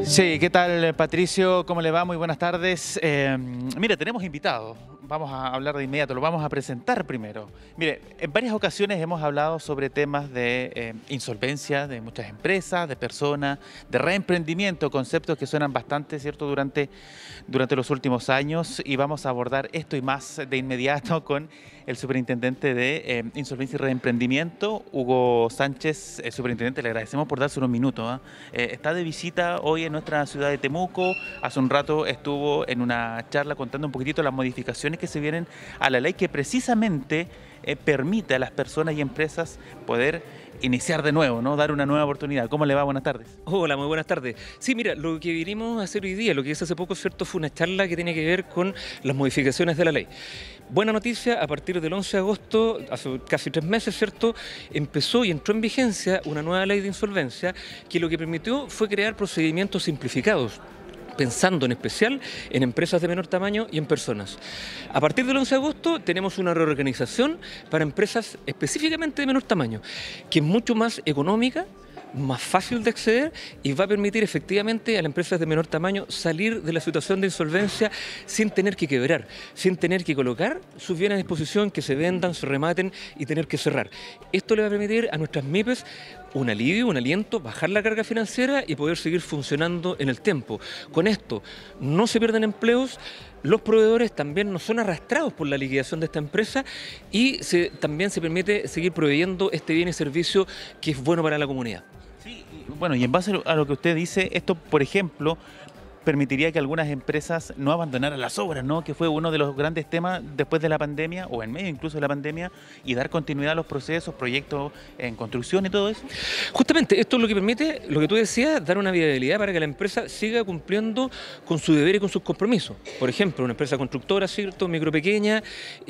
Sí, ¿qué tal, Patricio? ¿Cómo le va? Muy buenas tardes. Mire, tenemos invitados. Vamos a hablar de inmediato, lo vamos a presentar primero. Mire, en varias ocasiones hemos hablado sobre temas de insolvencia de muchas empresas, de personas, de reemprendimiento, conceptos que suenan bastante, ¿cierto?, durante los últimos años, y vamos a abordar esto y más de inmediato con el superintendente de Insolvencia y Reemprendimiento, Hugo Sánchez. Superintendente, le agradecemos por darse unos minutos. Está de visita hoy en nuestra ciudad de Temuco. Hace un rato estuvo en una charla contando un poquitito las modificaciones que se vienen a la ley que precisamente permite a las personas y empresas poder iniciar de nuevo, ¿no? Dar una nueva oportunidad. ¿Cómo le va? Buenas tardes. Hola, muy buenas tardes. Sí, mira, lo que vinimos a hacer hoy día, lo que hice hace poco, ¿cierto?, fue una charla que tiene que ver con las modificaciones de la ley. Buena noticia, a partir del 11 de agosto, hace casi 3 meses, ¿cierto?, empezó y entró en vigencia una nueva ley de insolvencia que lo que permitió fue crear procedimientos simplificados, pensando en especial en empresas de menor tamaño y en personas. A partir del 11 de agosto tenemos una reorganización para empresas específicamente de menor tamaño, que es mucho más económica, más fácil de acceder y va a permitir efectivamente a las empresas de menor tamaño salir de la situación de insolvencia sin tener que quebrar, sin tener que colocar sus bienes a disposición, que se vendan, se rematen y tener que cerrar. Esto le va a permitir a nuestras MIPES un alivio, un aliento, bajar la carga financiera y poder seguir funcionando en el tiempo. Con esto no se pierden empleos, los proveedores también no son arrastrados por la liquidación de esta empresa y también se permite seguir proveyendo este bien y servicio que es bueno para la comunidad. Sí, bueno, y en base a lo que usted dice, esto, por ejemplo, permitiría que algunas empresas no abandonaran las obras, ¿no? Que fue uno de los grandes temas después de la pandemia, o en medio incluso de la pandemia, y dar continuidad a los procesos, proyectos en construcción y todo eso. Justamente, esto es lo que permite, lo que tú decías, dar una viabilidad para que la empresa siga cumpliendo con su deber y con sus compromisos. Por ejemplo, una empresa constructora, ¿cierto?, micro pequeña,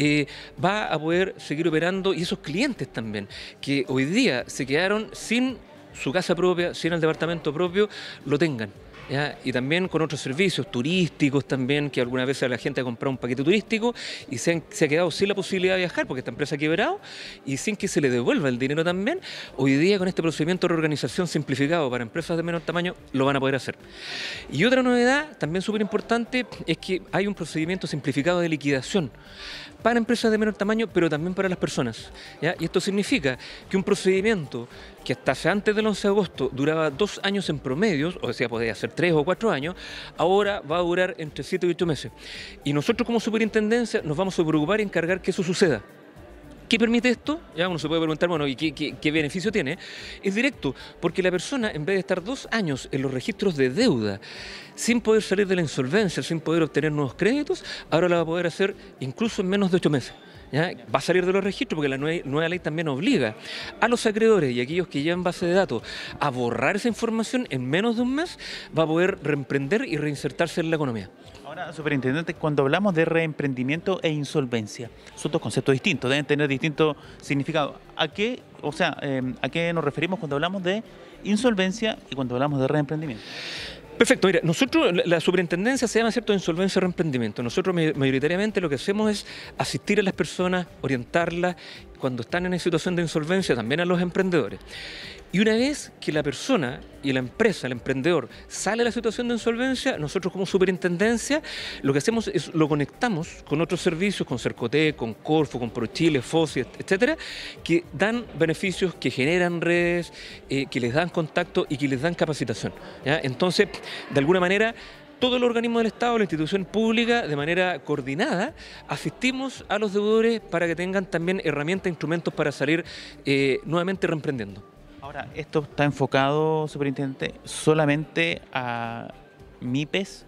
va a poder seguir operando, y esos clientes también, que hoy día se quedaron sin su casa propia, sin el departamento propio, lo tengan. ¿Ya? Y también con otros servicios turísticos también, que algunas veces la gente ha comprado un paquete turístico y se ha quedado sin la posibilidad de viajar porque esta empresa ha quebrado y sin que se le devuelva el dinero también. Hoy día, con este procedimiento de reorganización simplificado para empresas de menor tamaño, lo van a poder hacer. Y otra novedad también súper importante es que hay un procedimiento simplificado de liquidación para empresas de menor tamaño, pero también para las personas, ¿ya? Y esto significa que un procedimiento que hasta antes del 11 de agosto duraba 2 años en promedio, o sea, podía ser 3 o 4 años, ahora va a durar entre 7 y 8 meses. Y nosotros como superintendencia nos vamos a preocupar y encargar que eso suceda. ¿Qué permite esto? Ya uno se puede preguntar, bueno, ¿y qué beneficio tiene? Es directo, porque la persona, en vez de estar 2 años en los registros de deuda, sin poder salir de la insolvencia, sin poder obtener nuevos créditos, ahora la va a poder hacer incluso en menos de 8 meses. ¿Ya? Va a salir de los registros porque la nueva ley también obliga a los acreedores y aquellos que llevan base de datos a borrar esa información en menos de un mes, va a poder reemprender y reinsertarse en la economía. Ahora, superintendente, cuando hablamos de reemprendimiento e insolvencia, son dos conceptos distintos, deben tener distintos significados. ¿A qué nos referimos cuando hablamos de insolvencia y cuando hablamos de reemprendimiento? Perfecto, mira, nosotros, la superintendencia se llama, ¿cierto?, insolvencia y reemprendimiento. Nosotros mayoritariamente lo que hacemos es asistir a las personas, orientarlas cuando están en situación de insolvencia, también a los emprendedores. Y una vez que la persona y la empresa, el emprendedor, sale de la situación de insolvencia, nosotros como superintendencia lo que hacemos es lo conectamos con otros servicios, con Cercotec, con Corfo, con ProChile, FOSI, etcétera, que dan beneficios, que generan redes, que les dan contacto y que les dan capacitación, ¿ya? Entonces, de alguna manera, todos los organismos del Estado, la institución pública, de manera coordinada, asistimos a los deudores para que tengan también herramientas, instrumentos para salir nuevamente reemprendiendo. Ahora, ¿esto está enfocado, superintendente, solamente a MIPES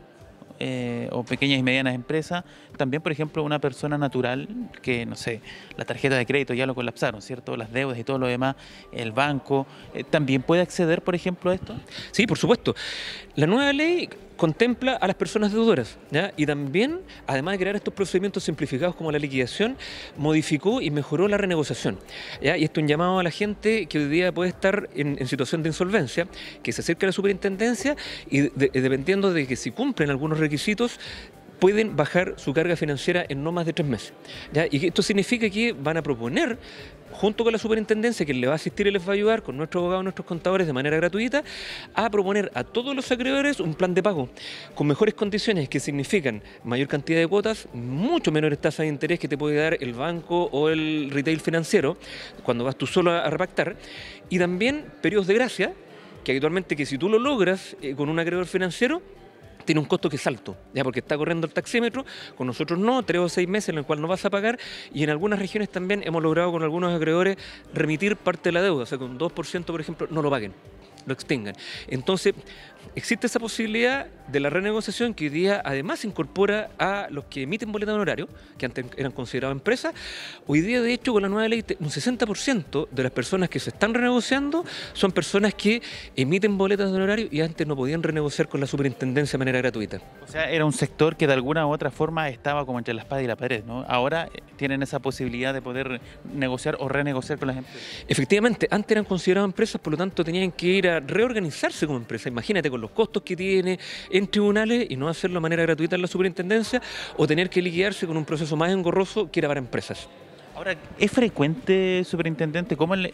o pequeñas y medianas empresas? También, por ejemplo, una persona natural que, no sé, la tarjeta de crédito ya lo colapsaron, ¿cierto? Las deudas y todo lo demás, el banco, ¿también puede acceder, por ejemplo, a esto? Sí, por supuesto. La nueva ley contempla a las personas deudoras, ¿ya? Y también, además de crear estos procedimientos simplificados como la liquidación, modificó y mejoró la renegociación, ¿ya? Y esto es un llamado a la gente que hoy día puede estar en situación de insolvencia, que se acerque a la superintendencia y dependiendo de que si cumplen algunos requisitos, pueden bajar su carga financiera en no más de 3 meses. ¿Ya? Y esto significa que van a proponer, junto con la superintendencia, que le va a asistir y les va a ayudar, con nuestros abogados, nuestros contadores, de manera gratuita, a proponer a todos los acreedores un plan de pago con mejores condiciones, que significan mayor cantidad de cuotas, mucho menores tasas de interés que te puede dar el banco o el retail financiero cuando vas tú solo a repactar, y también periodos de gracia, que habitualmente, que si tú lo logras con un acreedor financiero, tiene un costo que es alto, ya, porque está corriendo el taxímetro. Con nosotros no, 3 o 6 meses en el cual no vas a pagar, y en algunas regiones también hemos logrado con algunos acreedores remitir parte de la deuda, o sea, con 2%, por ejemplo, no lo paguen, lo extingan. Entonces, existe esa posibilidad de la renegociación, que hoy día además incorpora a los que emiten boletas de honorario, que antes eran considerados empresas. Hoy día, de hecho, con la nueva ley, un 60% de las personas que se están renegociando son personas que emiten boletas de honorario y antes no podían renegociar con la superintendencia de manera gratuita. O sea, era un sector que de alguna u otra forma estaba como entre la espada y la pared, ¿no? Ahora tienen esa posibilidad de poder negociar o renegociar con las empresas. Efectivamente, antes eran consideradas empresas, por lo tanto tenían que ir a reorganizarse como empresa. Imagínate, con los costos que tiene en tribunales, y no hacerlo de manera gratuita en la superintendencia, o tener que liquidarse con un proceso más engorroso que era para empresas. Ahora, ¿es frecuente, superintendente, cómo es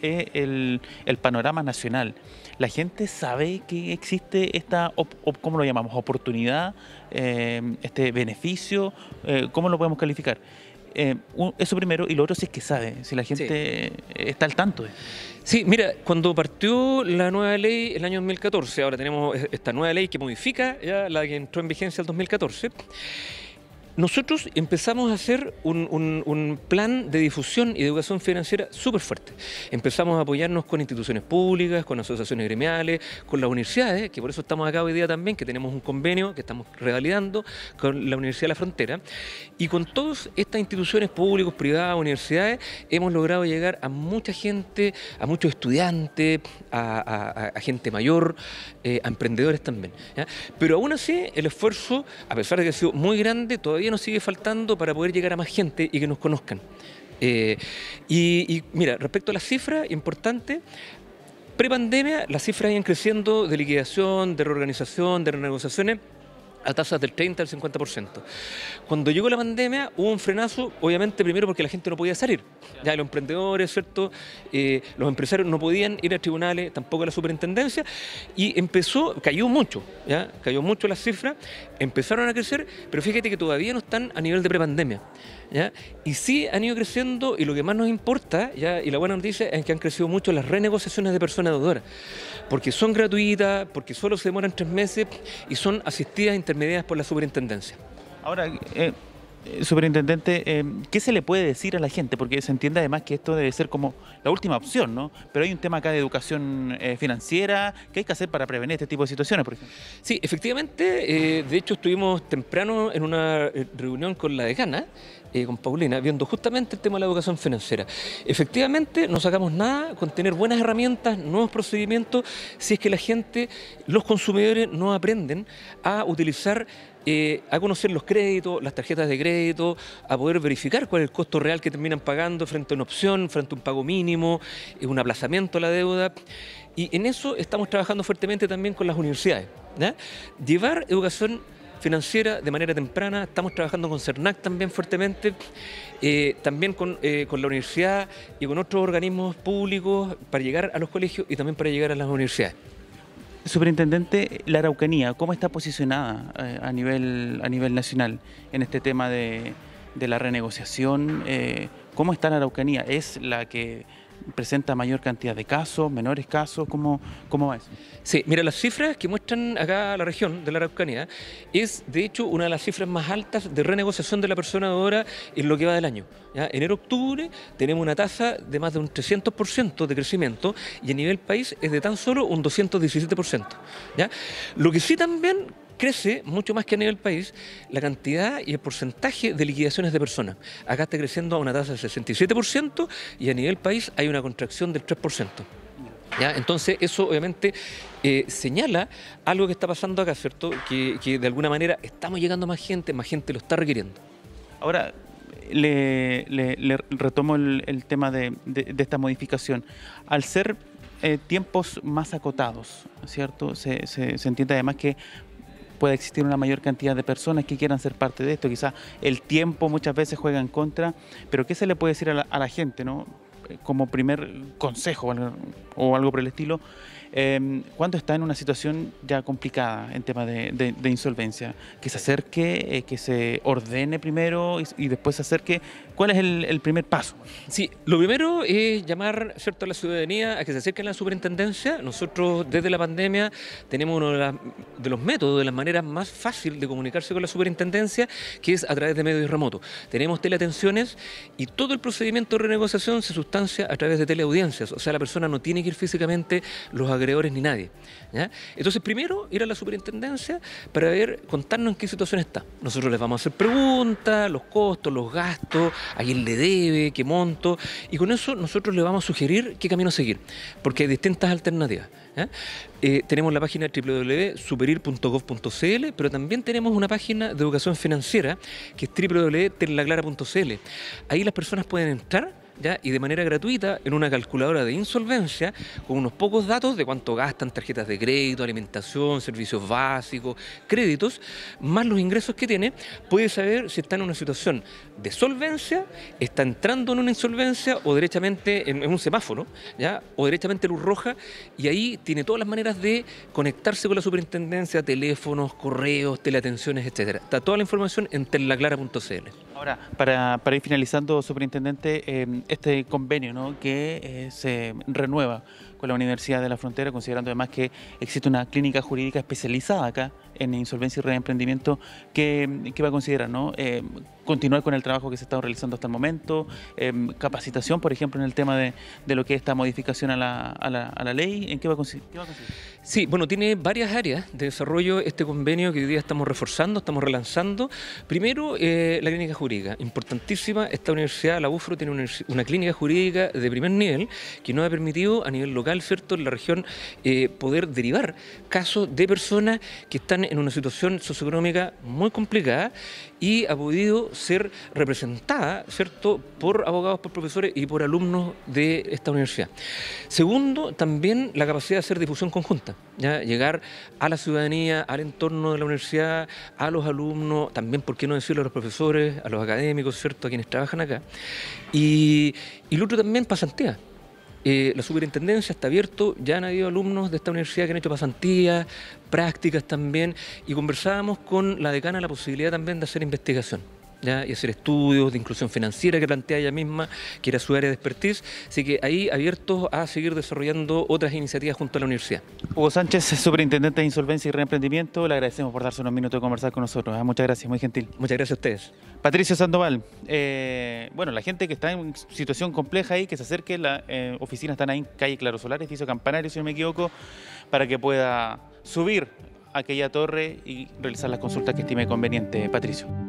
el panorama nacional? ¿La gente sabe que existe esta, cómo lo llamamos, oportunidad, este beneficio? ¿Cómo lo podemos calificar? Eso primero, y lo otro si es que sabe, si la gente está al tanto de. Sí, mira, cuando partió la nueva ley el año 2014, ahora tenemos esta nueva ley que modifica ya la que entró en vigencia el 2014, nosotros empezamos a hacer un plan de difusión y de educación financiera súper fuerte. Empezamos a apoyarnos con instituciones públicas, con asociaciones gremiales, con las universidades, que por eso estamos acá hoy día también, que tenemos un convenio que estamos revalidando con la Universidad de la Frontera. Y con todas estas instituciones públicas, privadas, universidades, hemos logrado llegar a mucha gente, a muchos estudiantes, a gente mayor, a emprendedores también, ¿ya? Pero aún así, el esfuerzo, a pesar de que ha sido muy grande, todavía nos sigue faltando para poder llegar a más gente y que nos conozcan. Y mira, respecto a las cifras, importante, prepandemia las cifras iban creciendo de liquidación, de reorganización, de renegociaciones, a tasas del 30 al 50%. Cuando llegó la pandemia hubo un frenazo, obviamente primero porque la gente no podía salir. Ya los emprendedores, ¿cierto? Los empresarios no podían ir a tribunales, tampoco a la superintendencia, y cayó mucho, ¿ya? Cayó mucho las cifras, empezaron a crecer, pero fíjate que todavía no están a nivel de prepandemia, ¿ya? Y sí han ido creciendo, y lo que más nos importa, ¿ya? Y la buena noticia es que han crecido mucho las renegociaciones de personas deudoras, porque son gratuitas, porque solo se demoran 3 meses y son asistidas e intermediadas por la superintendencia. Ahora, superintendente, ¿qué se le puede decir a la gente? Porque se entiende además que esto debe ser como la última opción, ¿no? Pero hay un tema acá de educación financiera. ¿Qué hay que hacer para prevenir este tipo de situaciones, por ejemplo? Sí, efectivamente, de hecho estuvimos temprano en una reunión con la decana, con Paulina, viendo justamente el tema de la educación financiera. Efectivamente, no sacamos nada con tener buenas herramientas, nuevos procedimientos, si es que la gente, los consumidores, no aprenden a utilizar, a conocer los créditos, las tarjetas de crédito, a poder verificar cuál es el costo real que terminan pagando frente a una opción, frente a un pago mínimo, un aplazamiento a la deuda. Y en eso estamos trabajando fuertemente también con las universidades, ¿ya? Llevar educación financiera de manera temprana, estamos trabajando con CERNAC también fuertemente, también con la universidad y con otros organismos públicos para llegar a los colegios y también para llegar a las universidades. Superintendente, la Araucanía, ¿cómo está posicionada a nivel nacional en este tema de la renegociación? ¿Cómo está la Araucanía? ¿Es la que presenta mayor cantidad de casos, menores casos? ¿Cómo va eso? Sí, mira, las cifras que muestran acá la región de la Araucanía es, de hecho, una de las cifras más altas de renegociación de la persona deudora en lo que va del año, ¿ya? Enero-octubre tenemos una tasa de más de un 300% de crecimiento y a nivel país es de tan solo un 217%, ¿ya? Lo que sí también crece mucho más que a nivel país la cantidad y el porcentaje de liquidaciones de personas. Acá está creciendo a una tasa del 67% y a nivel país hay una contracción del 3%. ¿Ya? Entonces eso obviamente señala algo que está pasando acá, ¿cierto? Que de alguna manera estamos llegando a más gente lo está requiriendo. Ahora, le retomo el tema de esta modificación. Al ser tiempos más acotados, ¿cierto? Se entiende además que pueda existir una mayor cantidad de personas que quieran ser parte de esto. Quizás el tiempo muchas veces juega en contra, pero ¿qué se le puede decir a la gente, ¿no? Como primer consejo o algo por el estilo, cuando está en una situación ya complicada en tema de insolvencia, que se acerque, que se ordene primero y después se acerque? ¿Cuál es el primer paso? Sí, lo primero es llamar, ¿cierto?, a la ciudadanía a que se acerquen a la superintendencia. Nosotros desde la pandemia tenemos uno de los métodos, de las maneras más fáciles de comunicarse con la superintendencia, que es a través de medios remotos. Tenemos teleatenciones y todo el procedimiento de renegociación se sustancia a través de teleaudiencias, o sea, la persona no tiene que ir físicamente, los agredores ni nadie, ¿ya? Entonces, primero ir a la superintendencia para contarnos en qué situación está. Nosotros les vamos a hacer preguntas, los costos, los gastos, a quién le debe, qué monto, y con eso nosotros le vamos a sugerir qué camino seguir, porque hay distintas alternativas, ¿ya? Tenemos la página www.superir.gov.cl, pero también tenemos una página de educación financiera que es www.tenlaclara.cl. Ahí las personas pueden entrar, ¿ya?, y de manera gratuita en una calculadora de insolvencia con unos pocos datos de cuánto gastan, tarjetas de crédito, alimentación, servicios básicos, créditos, más los ingresos que tiene, puede saber si está en una situación de solvencia, está entrando en una insolvencia o derechamente en un semáforo, ¿ya?, o derechamente luz roja, y ahí tiene todas las maneras de conectarse con la superintendencia, teléfonos, correos, teleatenciones, etcétera. Está toda la información en tenlaclara.cl. Ahora, para ir finalizando, superintendente, este convenio, ¿no?, que se renueva con la Universidad de la Frontera, considerando además que existe una clínica jurídica especializada acá en insolvencia y reemprendimiento, ¿qué va a considerar, ¿no? Continuar con el trabajo que se está realizando hasta el momento, capacitación, por ejemplo, en el tema de lo que es esta modificación a la ley, ¿en qué va a conseguir? Sí, bueno, tiene varias áreas de desarrollo este convenio que hoy día estamos reforzando, estamos relanzando. Primero, la clínica jurídica, importantísima. Esta universidad, la UFRO, tiene una clínica jurídica de primer nivel que nos ha permitido a nivel local, ¿cierto?, en la región, poder derivar casos de personas que están en una situación socioeconómica muy complicada y ha podido ser representada, ¿cierto?, por abogados, por profesores y por alumnos de esta universidad. Segundo, también la capacidad de hacer difusión conjunta, ¿ya?, llegar a la ciudadanía, al entorno de la universidad, a los alumnos, también, por qué no decirlo, a los profesores, a los académicos, ¿cierto?, a quienes trabajan acá. Y lo otro también, pasantía. La superintendencia está abierto, ya han habido alumnos de esta universidad que han hecho pasantías, prácticas también, y conversábamos con la decana la posibilidad también de hacer investigación, ¿ya?, y hacer estudios de inclusión financiera que plantea ella misma, que era su área de expertise, así que ahí abiertos a seguir desarrollando otras iniciativas junto a la universidad. Hugo Sánchez, superintendente de Insolvencia y Reemprendimiento, le agradecemos por darse unos minutos de conversar con nosotros. Muchas gracias, muy gentil. Muchas gracias a ustedes. Patricio Sandoval, bueno, la gente que está en situación compleja ahí, que se acerque, las oficinas están ahí en calle Claro Solar, edificio Campanario, si no me equivoco, para que pueda subir a aquella torre y realizar las consultas que estime conveniente, Patricio.